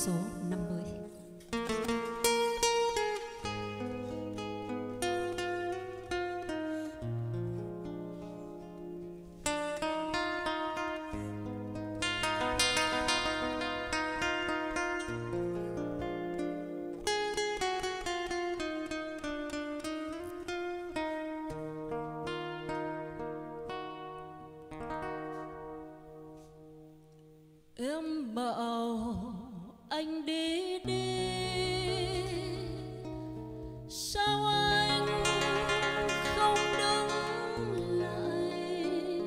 số 50. Em bảo anh đi đi, sao anh không đứng lại?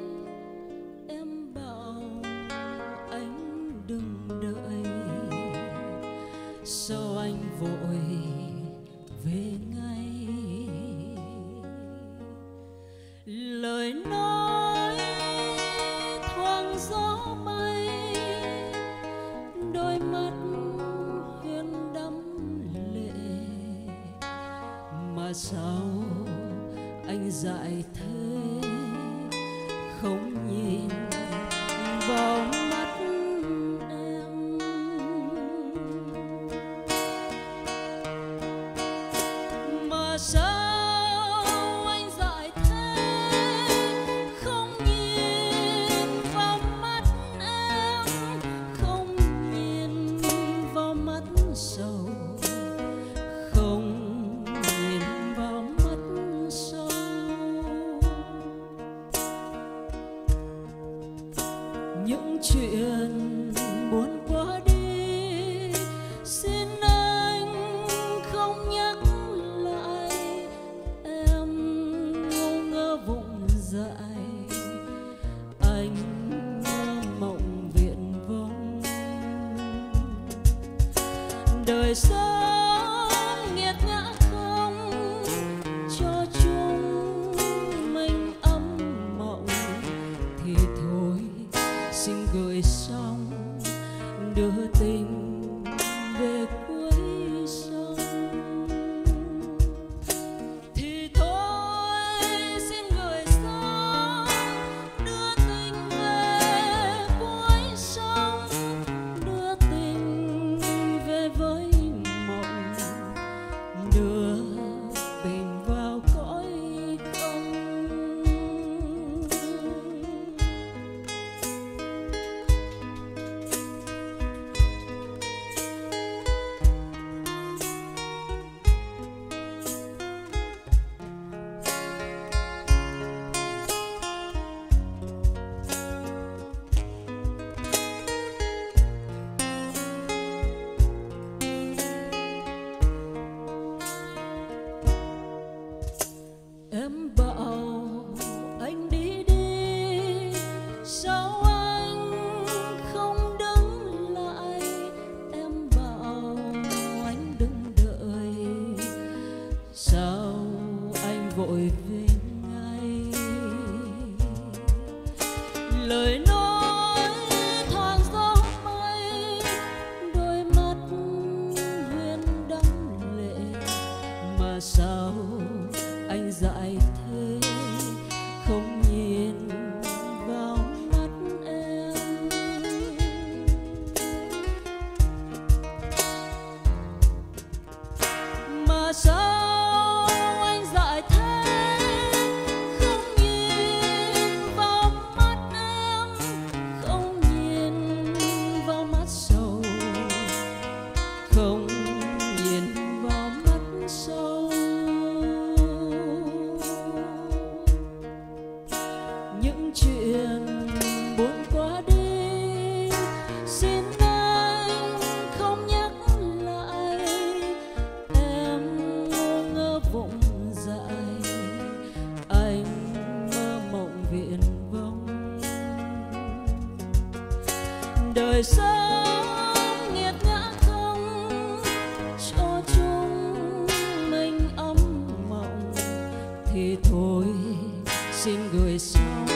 Em bảo anh đừng đợi, sao anh vội về ngay? Lời nói thoáng gió bay, đôi mắt huyền đắm lệ, mà sao anh dại thế không nhìn vào mắt em? Mà sao anh dại thế không nhìn vào mắt em, không nhìn vào mắt sầu, không nhìn vào mắt sâu. Những chuyện buồn quá đi, xin anh không nhắc lại. Em ngu ngơ vụng dại, anh mơ mộng viển vông. Đời sống nghiệt ngã không cho chúng mình ấm mộng, thì thôi xin gửi xong đưa tình về cuối sông. Thì thôi xin gửi xong đưa tình về cuối sông, đưa tình về với mộng, đưa tình vào cõi không. Em bảo anh đi đi, sao anh không đứng lại? Em bảo anh đừng đợi, sao anh vội về ngay? Lời nói thoáng gió bay, đôi mắt huyền đắm lệ, mà sao anh dại thế không nhìn vào mắt em? Mà sao anh dại thế không nhìn vào mắt em, không nhìn vào mắt sầu, không nhìn vào mắt sâu. Những chuyện buồn quá đi, xin anh không nhắc lại. Em ngu ngơ vụng dại, anh mơ mộng viển vông. Đời sống nghiệt ngã không cho chúng mình ấm mộng, thì thôi xin gửi xong